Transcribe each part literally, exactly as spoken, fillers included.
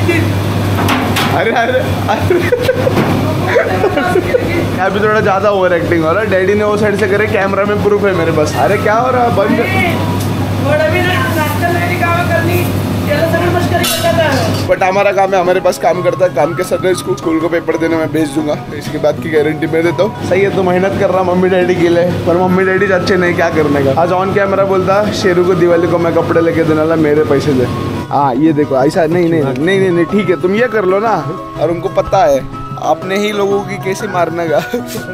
अरे अरे अभी थोड़ा ज्यादा ओवर एक्टिंग हो रहा है। डैडी ने वो साइड से करे, कैमरा में प्रूफ है मेरे पास। अरे क्या हो रहा है, बंद बट हमारा काम है, हमारे पास काम करता है। काम के साथ स्कूल स्कूल को पेपर देने में भेज दूंगा, इसके बाद की गारंटी मैं देता हूँ। सही है, तो मेहनत कर रहा मम्मी डैडी के लिए, पर मम्मी डैडी अच्छे नहीं, क्या करने का। आज ऑन कैमरा बोलता शेरू को दिवाली को मैं कपड़े लेके देने वाला, मेरे पैसे दे। हाँ ये देखो ऐसा नहीं नहीं नहीं नहीं नहीं ठीक है, तुम ये कर लो ना। और उनको पता है अपने ही लोगों की कैसे मारने का।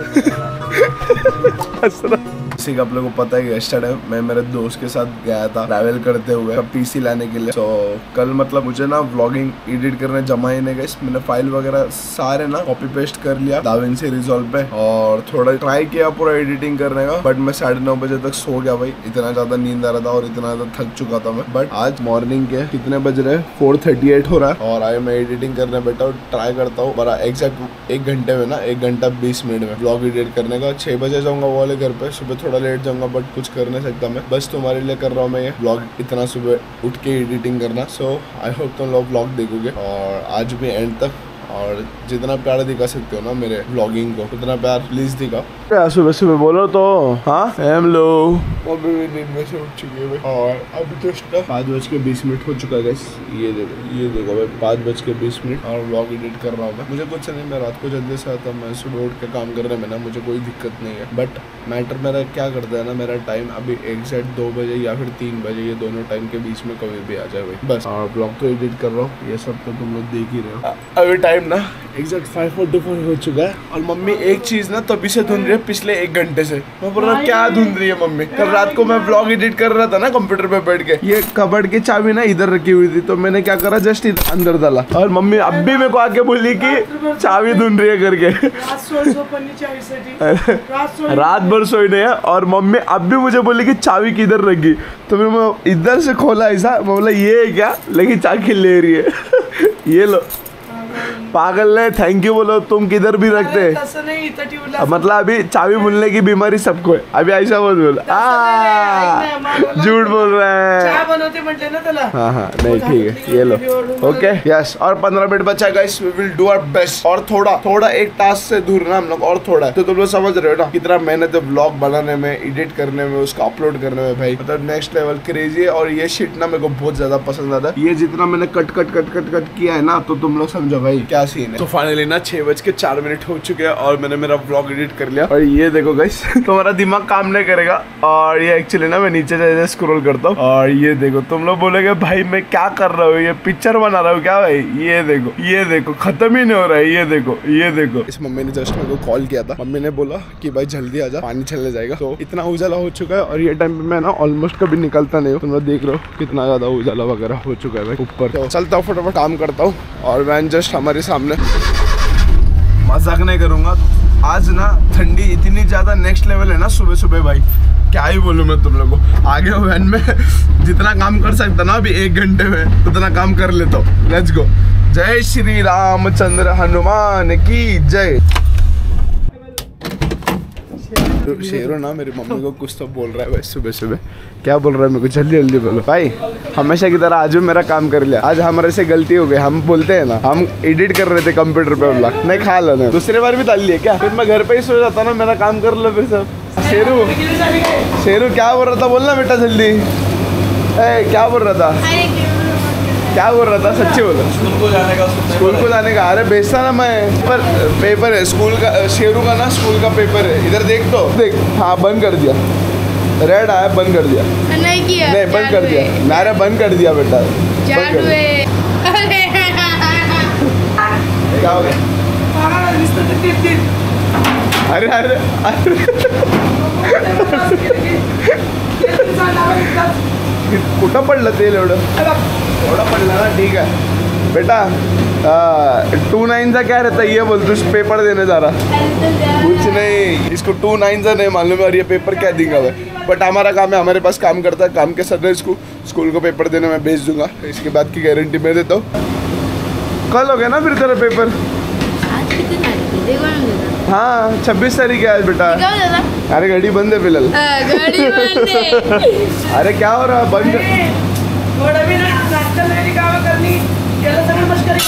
इसी का आप लोगों को पता है कि यस्टरडे मैं मेरे दोस्त के साथ गया था ट्रैवल करते हुए पीसी लाने के लिए। तो कल मतलब मुझे ना व्लॉगिंग एडिट करने जमा ही नहीं गई। मैंने फाइल वगैरह सारे ना कॉपी पेस्ट कर लिया दाविंसी रिजॉल्व पे, और थोड़ा ट्राई किया पूरा एडिटिंग करने का। बट मैं साढ़े नौ बजे तक सो गया भाई, इतना ज्यादा नींद आ रहा था और इतना ज्यादा थक चुका था मैं। बट आज मॉर्निंग के कितने बज रहे, फोर थर्टी एट हो रहा है, और आज मैं एडिटिंग करने बैठा हूँ। ट्राई करता हूँ बड़ा एग्जैक्ट एक घंटे में ना, एक घंटा बीस मिनट में व्लॉग एडिट करने का। छह बजे जाऊंगा वो वाले घर पे, सुबह थोड़ा लेट जाऊंगा बट कुछ कर नहीं सकता मैं। बस तुम्हारे लिए कर रहा हूँ मैं ये व्लॉग, इतना सुबह उठ के एडिटिंग करना। सो आई होप तुम लोग व्लॉग देखोगे और आज भी एंड तक, और जितना प्यार दिखा सकते हो ना मेरे व्लॉगिंग को, उतना प्यार प्लीज दिखा। सुबह सुबह बोलो तो हाँ हम लोग अभी भी नींद में से उठ चुके हैं और अभी तो पाँच बज के बीस मिनट हो चुका है गाइस। ये देखो ये देखो भाई, पाँच बज के बीस मिनट और व्लॉग एडिट कर रहा हूँ मैं। मुझे कुछ नहीं, मैं रात को जल्दी से आता, मैं सुबह उठ के काम करने में ना मुझे कोई दिक्कत नहीं है। बट मैटर मेरा क्या करता है ना, मेरा टाइम अभी एग्जैक्ट दो बजे या फिर तीन बजे, ये दोनों टाइम के बीच में कभी भी आ जाए भाई बस। और ब्लॉग तो एडिट कर रहा हूँ, ये सब तो तुम लोग देख ही रहे हो। अभी टाइम ना एग्जैक्ट फाइव फोर्टी फोर हो चुका है और मम्मी एक चीज ना तभी से धुन रही है पिछले एक घंटे से। मैं बोल रहा क्या धुन रही है मम्मी। कल रात को मैं ब्लॉग एडिट कर रहा था ना कंप्यूटर पे बैठ के, ये कबर्ड की चाबी ना इधर रखी हुई थी, तो मैंने क्या करा जस्ट अंदर डाला, और मम्मी अब भी मेरे को आके बोली कि चाबी धुन रही है करके। रात भर सोई नहीं है और मम्मी अब भी मुझे बोली कि चाबी किधर रखी, तो फिर मैं इधर से खोला ऐसा, मैं बोला ये है क्या, लेकिन चाबी ले रही है। ये लो पागल ने थैंक यू बोलो, तुम किधर भी रखते हैं। मतलब अभी चाबी भूलने की बीमारी सबको है, अभी ऐसा बोल बोल झूठ बोल रहा है। हाँ हाँ नहीं ठीक है, ये लो ओके यस। और पंद्रह मिनट बचा guys, we will do our best. और थोड़ा थोड़ा एक टास्क से दूर ना हम लोग, और थोड़ा है तो तुम लोग समझ रहे हो ना कितना मेहनत है ब्लॉग बनाने में, एडिट करने में, उसका अपलोड करने में भाई, मतलब नेक्स्ट लेवल क्रेजी है। और ये शिट ना मेरे को बहुत ज्यादा पसंद आता है। ये जितना मैंने cut cut cut cut cut किया है ना, तो तुम लोग समझो भाई क्या सीन है। तो फाइनली ना छह बज के चार मिनट हो चुके हैं और मैंने मेरा ब्लॉग एडिट कर लिया। और ये देखो गाइस तुम्हारा दिमाग काम नहीं करेगा, और ये एक्चुअली ना मैं नीचे जाए स्क्रॉल करता हूँ और ये देखो तुम लोग बोलेगे भाई मैं क्या कर रहा हूँ, ये पिक्चर बना रहा हूँ क्या भाई। ये देखो ये देखो खत्म ही नहीं हो रहा है। ये देखो ये देखो इस मम्मी ने जस्ट मेरे को कॉल किया था, मम्मी ने बोला कि भाई जल्दी आजा पानी चलने जाएगा। तो इतना उजाला हो चुका है और ये टाइम पे मैं ना ऑलमोस्ट कभी निकलता नहीं हूँ। तुम लोग देख रहे हो कितना ज्यादा उजाला वगैरह हो चुका है भाई ऊपर। तो चलता हूँ फटाफट काम करता हूँ और वैन जस्ट हमारे सामने। मजाक नहीं करूंगा, आज ना ठंडी इतनी ज्यादा नेक्स्ट लेवल है ना सुबह सुबह भाई, क्या ही बोलूं मैं तुम लोगों को। आगे वैन में जितना काम कर सकता ना अभी एक घंटे में उतना काम कर लेता हूँ। Let's go. जय श्री रामचंद्र हनुमान की जय। शेरो ना मेरी मम्मी को कुछ तो बोल रहा है भाई सुबह सुबह। क्या बोल रहा है मेरे को, जल्दी जल्दी बोलो भाई। हमेशा की तरह आज भी मेरा काम कर लिया। आज हमारे से गलती हो गई, हम बोलते हैं ना हम एडिट कर रहे थे कंप्यूटर पे ब्लॉग, नहीं खा लो ना दूसरी बार भी डाल लिया क्या, फिर मैं घर पे ही सो जाता ना, मेरा काम कर लो फिर सब। शेरू शेरू क्या बोल रहा था बोलना बेटा जल्दी। ए, क्या बोल रहा था क्या बोल रहा था सच्ची बोलो। स्कूल को जाने का स्कूल को जाने का अरे भेजता ना मैं, पर पेपर है स्कूल का, शेरू का ना स्कूल का पेपर है। इधर देख तो देख, हाँ बंद कर दिया, रेड आया बंद कर दिया। नहीं किया नहीं बंद कर दिया, मैंने बंद कर दिया बेटा। क्या हो गया? अरे अरे कुठं पडलं तेल एवढं एवढं पडलं ना, ठीक है बेटा। टू नाइन का क्या रहता है ये बोल, तू पेपर देने जा रहा। कुछ नहीं, इसको टू नाइन का नहीं मालूम है और ये पेपर क्या देगा भाई। बट हमारा काम है, हमारे पास काम करता है, काम के साथ इसको स्कूल को पेपर देने में भेज दूंगा, इसके बाद की गारंटी मैं देता हूँ। कल हो गया ना फिर तेरा पेपर? हाँ छब्बीस तारीख है आज बेटा। अरे गाड़ी बंद है फिलहाल। अरे क्या हो रहा है बंद?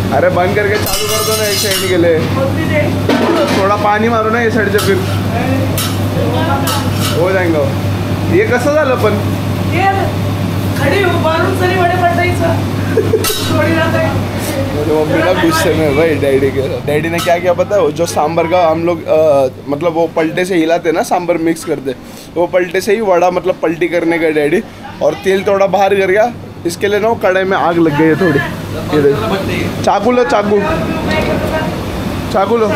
अरे बंद करके चालू कर दो ना एक सेकंड के लिए। थोड़ा पाणी मारो ना ये साइड से, फिर हो जाएगा। ये कसं झालं पण खड़ी मारून सरी बड़े पटायचं थोड़ी रात है। मम्मी ना गुस्से में भाई डैडी के डैडी ने क्या किया पता है, वो जो सांभर का हम लोग मतलब वो पलटे से हिलाते ना, सांभर मिक्स करते, वो पलटे से ही वड़ा मतलब पलटी करने का डैडी, और तेल थोड़ा बाहर गिर गया, इसके लिए ना वो कढ़ाई में आग लग गई है थोड़ी। ये देख, चाकू लो चाकू चाकू लो।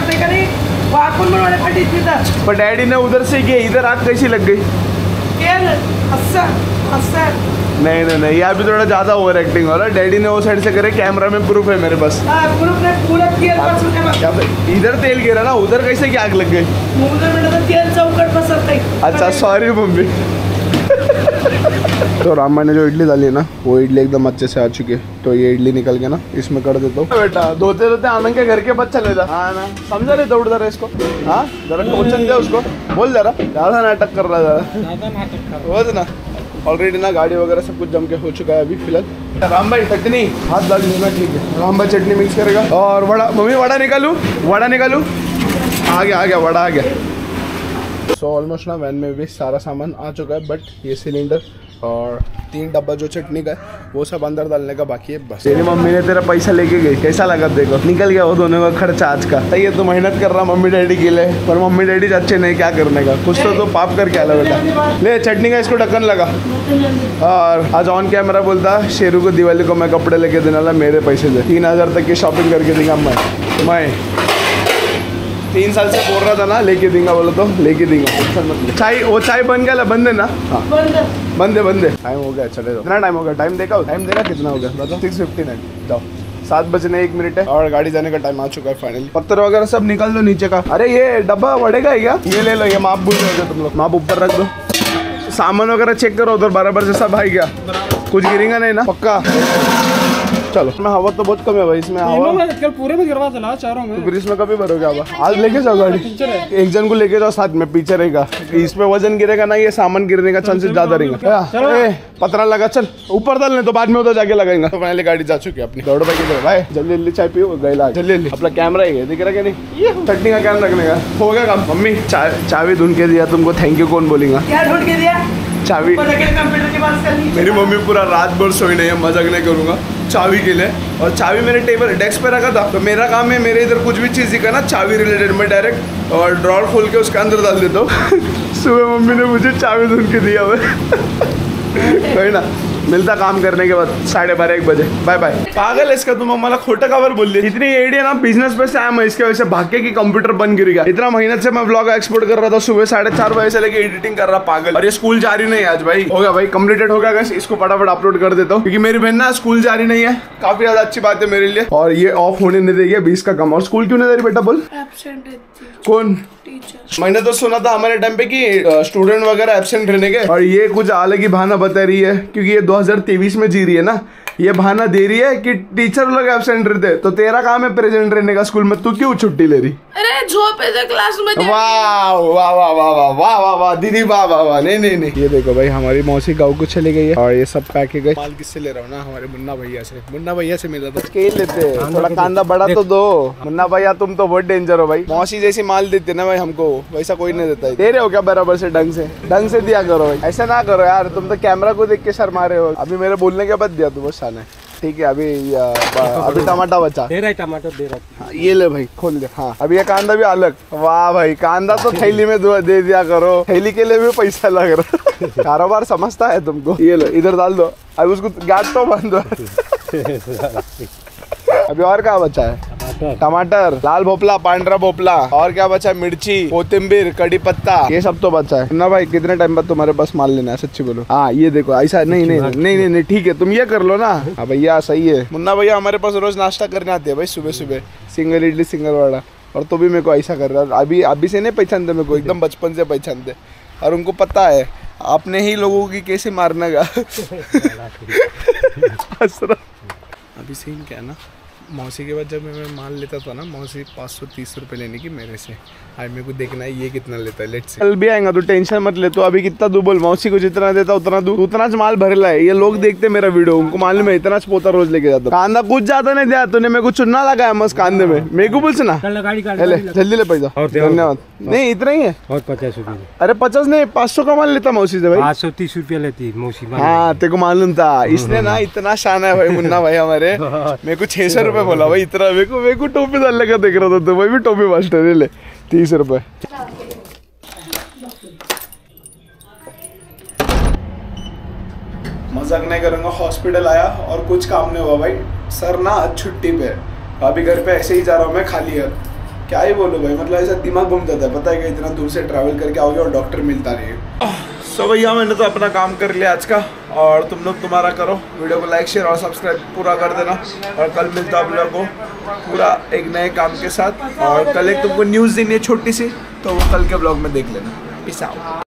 पर डैडी ने उधर से किया, इधर आग कैसी लग गई? नहीं नहीं नहीं, यहाँ भी थोड़ा ज्यादा ओवर एक्टिंग हो रहा है। डैडी ने वो साइड से करे, कैमरा में प्रूफ है मेरे पास। इधर तेल गिरा ना, उधर कैसे क्या आग लग गई? अच्छा सॉरी मम्मी। तो रामा ने जो इडली डाली है ना, वो इडली एकदम अच्छे से आ चुकी है। तो ये इडली निकल के ना इसमें कर देता हूँ। बेटा धोते धोते आनंद के घर के बच्चा ले जा। हाँ ना, समझा रहे दौड़ जरा इसको। हाँ जरा टोचन दे उसको, बोल जरा ज्यादा नाटक कर रहा है वो ना। ऑलरेडी ना गाड़ी वगैरह सब कुछ जम के हो चुका है अभी फिलहाल। राम भाई चटनी हाथ डाल लेना, ठीक है। राम भाई चटनी मिक्स करेगा। और वड़ा, मम्मी वड़ा निकालूं, वड़ा निकालूं। आ गया आ गया वड़ा आ गया। सो ऑलमोस्ट ना वैन में भी सारा सामान आ चुका है, बट ये सिलेंडर और तीन डब्बा जो चटनी का है वो सब अंदर डालने का बाकी है बस। तेरी मम्मी ने तेरा पैसा लेके गई, कैसा लगा देखो? निकल गया वो दोनों का खर्चा आज का। सही है, तो मेहनत कर रहा मम्मी डैडी के लिए, पर मम्मी डैडी अच्छे नहीं, क्या करने का, कुछ तो, तो पाप करके आला बेटा। ले चटनी का इसको ढक्कन लगा। और आज ऑन कैमरा बोलता शेरू को दिवाली को मैं कपड़े लेके देने वाला, मेरे पैसे से तीन हजार तक की शॉपिंग करके देंगे मैं मैं तीन साल से बोल रहा था ना लेके देंगे, बोलो तो लेके देंगे। चाय वो चाय बन गया, बंद है ना? हाँ बंद है बंद है। टाइम हो गया, चले जाओ। कितना टाइम हो गया? टाइम देखा टाइम देखा कितना हो गया बताओ? Six fifty nine. जाओ, सात बजने एक मिनट है और गाड़ी जाने का टाइम आ चुका है फाइनली। पत्थर वगैरह सब निकाल दो नीचे का। अरे ये डब्बा बढ़ेगा है क्या? ये ले लो, ये माप भूल जाओगे तुम लोग, माप ऊपर रख दो। सामान वगैरह चेक करो उधर बराबर से सब आ गया, कुछ गिरेगा नहीं ना? पक्का चलो। इसमें हवा तो बहुत कम है भाई, इसमें हवा कल पूरे में गिरवा चला चारों में। तो फिर इसमें कभी भरोगे हवा? आज लेके जाओ गाड़ी, एक जन को लेके जाओ साथ में, पीछे रहेगा। इसमें वजन गिरेगा ना, ये सामान गिरने का चांसेस ज्यादा रहेगा। पतरा लगा, चल ऊपर डालने तो बाद में उधर जाके लगाएंगे। तो फाइनली गाड़ी जा चुकी है अपनी। दौड़ भाई किधर भाई? जल्दी जल्दी चाय पियो, गई ला जल्दी जल्दी। अपना कैमरा है दिख रहा क्या नहीं? चटनी का कैमरा रखने का हो गया काम। मम्मी चाबी ढूंढ के दिया तुमको, थैंक यू कौन बोलेगा? क्या ढूंढ के दिया? चाबी। कंप्यूटर के पास कर ली। मेरी मम्मी पूरा रात भर सोई नहीं है, मजाक नहीं करूंगा, चाबी के लिए। और चाबी मेरे टेबल डेस्क पे रखा था, तो मेरा काम है मेरे इधर कुछ भी चीज़ दिखा ना चाबी रिलेटेड, मैं डायरेक्ट और ड्रॉर खोल के उसके अंदर डाल देता हूँ। सुबह मम्मी ने मुझे चाबी ढूंढ के दिया हुआ। कोई ना, मिलता काम करने के बाद साढ़े बारह एक बजे। Bye bye. पागल है इसका, तुम मला खोटा खबर बोल दी। इतनी एडी है ना, बिजनेस पे से आया मैं, इसके वजह से भाग्य की कंप्यूटर बंद गिर गया। इतना मेहनत से मैं व्लॉग एक्सपोर्ट कर रहा था, सुबह साढ़े चार बजे से लेके एडिटिंग कर रहा पागल। और ये स्कूल जा रही नहीं आज भाई। हो गया भाई, कंप्लीटेड हो गया गाइस, इसको फटाफट अपलोड कर देता हूँ क्योंकि मेरी बहन ना स्कूल जा रही नहीं है, काफी ज्यादा अच्छी बात है मेरे लिए। और ये ऑफ होने नहीं देगी बीस का कम। और स्कूल क्यों नहीं दे रही बेटा? बोल। कौन? मैंने तो सुना था हमारे टाइम पे कि स्टूडेंट वगैरह एब्सेंट रहने के, और ये कुछ अलग ही बहाना बता रही है क्योंकि ये दो हज़ार तेईस में जी रही है ना। ये बहाना दे रही है कि टीचर लोग एब्सेंट रहते, तो तेरा काम है प्रेजेंट रहने का स्कूल में, तू क्यों छुट्टी ले रही? अरे झोपे थे क्लास में। वाह वाह वाह वाह वाह वाह वाह वाह दीदी वाह वाह वाह। नहीं नहीं नहीं, ये देखो भाई हमारी मौसी गाँव को चली गई है और ये सब पैक गए। माल किससे ले रहा हूँ ना? हमारे मुन्ना भैया से। मुन्ना भैया से मिला था। स्केल लेते हैं, थोड़ा कांदा बड़ा तो दो। मुन्ना भैया तुम तो बहुत डेंजर हो भाई, मौसी जैसी माल देते ना भाई हमको, वैसा कोई नहीं देता है। दे रहे हो क्या बराबर से? ढंग से ढंग से दिया करो भाई, ऐसा ना करो यार। तुम तो कैमरा को देख के शर्मा रहे हो। अभी मेरे बोलने के बाद दिया तू, बहुत शान है। ठीक है, अभी अभी टमाटा बचा दे रहा है, टमाटर दे रहा है। हाँ, ये ले भाई खोल दे। हाँ अभी ये कांदा भी अलग। वाह भाई, कांदा तो थैली में दे दिया करो, थैली के लिए भी पैसा लग रहा। कारोबार समझता है तुमको। ये लो इधर डाल दो, अभी उसको गैस तो बंद दो। अभी और क्या बचा है? टमाटर, लाल भोपला, पांडरा भोपला, और क्या बचा है? मिर्ची, कोथिंबीर, कड़ी पत्ता, ये सब तो बचा है ना भाई। कितने टाइम बाद तुम्हारे पास माल लेना है सच्ची बोलो? हाँ ये देखो ऐसा नहीं नहीं नहीं नहीं नहीं ठीक है, तुम ये कर लो ना। हाँ भैया सही है। मुन्ना भैया हमारे पास रोज नाश्ता करने आते हैं भाई, सुबह सुबह सिंगल इडली सिंगल वड़ा। और तो भी मेरे को ऐसा कर रहा है, अभी अभी से नहीं पहचानते मेरे को, एकदम बचपन से पहचानते। और उनको पता है अपने ही लोगों की कैसे मारने का। अभी सीन क्या है ना, मौसी के बाद जब मैं माल लेता था ना, मौसी पाँच सौ तीस रुपये लेने की मेरे से। आज मेरे को देखना है ये कितना लेता है। Let's see. कल भी आएगा, तू टेंशन मत ले। तो अभी कितना दू बोल, मौसी को जितना देता उतना दू, उतना माल भर ला है। ये लोग देखते मेरा वीडियो, उनको मालूम है इतना पोता रोज लेके जाता। कांदा कुछ ज्यादा नहीं दिया तूने, मेरे को चुनना लगाया मस्त कांदे में। मेरे को बोल ना, जल्दी ले पैसा। धन्यवाद। नहीं इतना ही है, और पचास रुपये। अरे पचास नहीं, पाँच सौ का माल लेता मौसी से भाई। पाँच सौ तीस रुपया लेती मौसी। हाँ तेरे को मालूम था, इसने ना इतना शान है भाई मुन्ना भाई हमारे। मेरे को छह सौ रुपए बोला भाई, इतना मेरे को मेरे को टोपी डालने का देख रहा था तो भाई भी टोपी मास्टर ले तीस रुपए। मजाक नहीं करूंगा, हॉस्पिटल आया और कुछ काम नहीं हुआ भाई। सर ना आज छुट्टी पे, अभी घर पे ऐसे ही जा रहा हूँ मैं खाली है। क्या ही बोलूँ भाई, मतलब ऐसा दिमाग घूम जाता है। पता है कि इतना दूर से ट्रैवल करके आओगे और डॉक्टर मिलता नहीं है। सो भैया मैंने तो अपना काम कर लिया आज का, और तुम लोग तुम्हारा करो। वीडियो को लाइक शेयर और सब्सक्राइब पूरा कर देना। और कल मिलता हूँ आप लोगों को पूरा एक नए काम के साथ। और कल एक तुमको न्यूज़ देनी है छोटी सी, तो वो कल के ब्लॉग में देख लेना। Peace out.